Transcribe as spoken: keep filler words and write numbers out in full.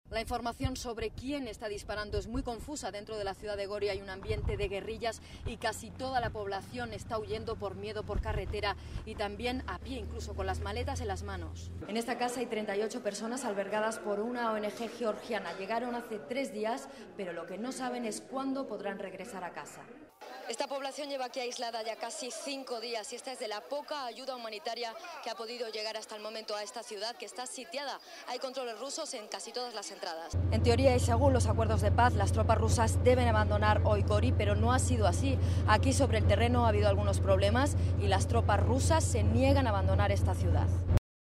La información sobre quién está disparando es muy confusa. Dentro de la ciudad de Gori hay un ambiente de guerrillas y casi toda la población está huyendo por miedo por carretera y también a pie, incluso con las maletas en las manos. En esta casa hay treinta y ocho personas albergadas por una O N G georgiana. Llegaron hace tres días, pero lo que no saben es cuándo podrán regresar a casa. Esta población lleva aquí aislada ya casi cinco días y esta es de la poca ayuda humanitaria que ha podido llegar hasta el momento a esta ciudad, que está sitiada. Hay controles rusos en casi todas las entradas. En teoría y según los acuerdos de paz, las tropas rusas deben abandonar hoy Gori, pero no ha sido así. Aquí sobre el terreno ha habido algunos problemas y las tropas rusas se niegan a abandonar esta ciudad.